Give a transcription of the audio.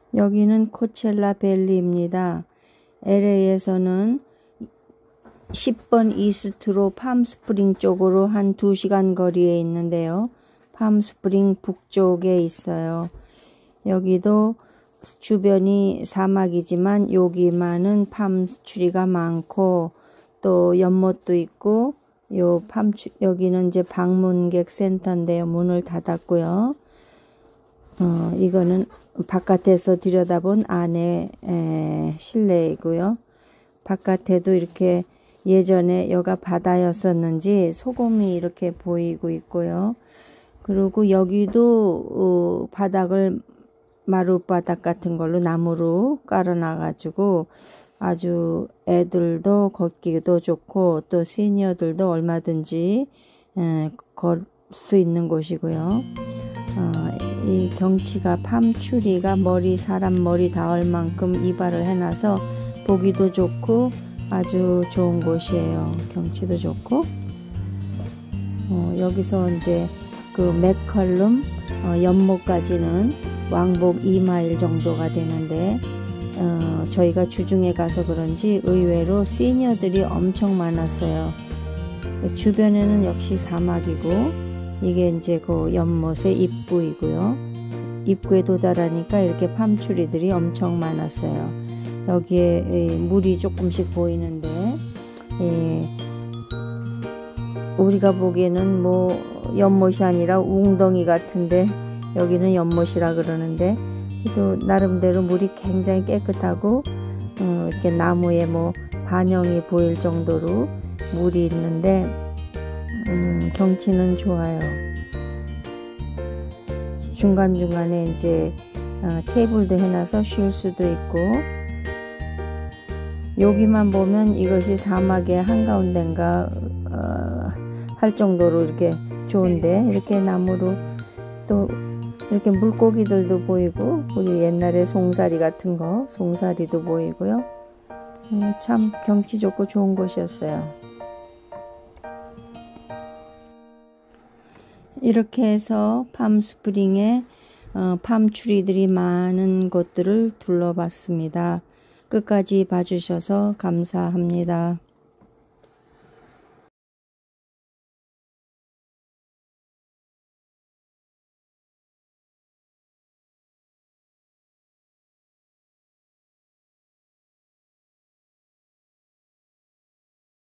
여기는 코첼라 밸리입니다. LA에서는 10번 이스트로 팜스프링 쪽으로 한 2시간 거리에 있는데요. 팜스프링 북쪽에 있어요. 여기도 주변이 사막이지만 여기만은 팜추리가 많고 또 연못도 있고 여기는 이제 방문객 센터인데요. 문을 닫았고요. 이거는 바깥에서 들여다본 안에 실내이고요. 바깥에도 이렇게 예전에 여가 바다였었는지 소금이 이렇게 보이고 있고요. 그리고 여기도 바닥을 마룻바닥 같은 걸로 나무로 깔아놔 가지고 아주 애들도 걷기도 좋고 또 시니어들도 얼마든지 걸 수 있는 곳이고요. 이 경치가 팜추리가 사람 머리 닿을 만큼 이발을 해놔서 보기도 좋고 아주 좋은 곳이에요. 경치도 좋고 여기서 이제 그 맥컬룸 연못까지는 왕복 2마일 정도가 되는데 저희가 주중에 가서 그런지 의외로 시니어들이 엄청 많았어요. 주변에는 역시 사막이고 이게 이제 그 연못의 입구이고요. 입구에 도달하니까 이렇게 팜추리들이 엄청 많았어요. 여기에 물이 조금씩 보이는데 우리가 보기에는 뭐 연못이 아니라 웅덩이 같은데 여기는 연못이라 그러는데 또 나름대로 물이 굉장히 깨끗하고 이렇게 나무에 뭐 반영이 보일 정도로 물이 있는데 경치는 좋아요. 중간중간에 이제 테이블도 해놔서 쉴 수도 있고 여기만 보면 이것이 사막의 한가운데인가 할 정도로 이렇게 좋은데 이렇게 나무로 또 이렇게 물고기들도 보이고 우리 옛날에 송사리 같은 거 송사리도 보이고요. 참 경치 좋고 좋은 곳이었어요. 이렇게 해서 팜스프링에 팜추리들이 많은 곳들을 둘러봤습니다. 끝까지 봐주셔서 감사합니다.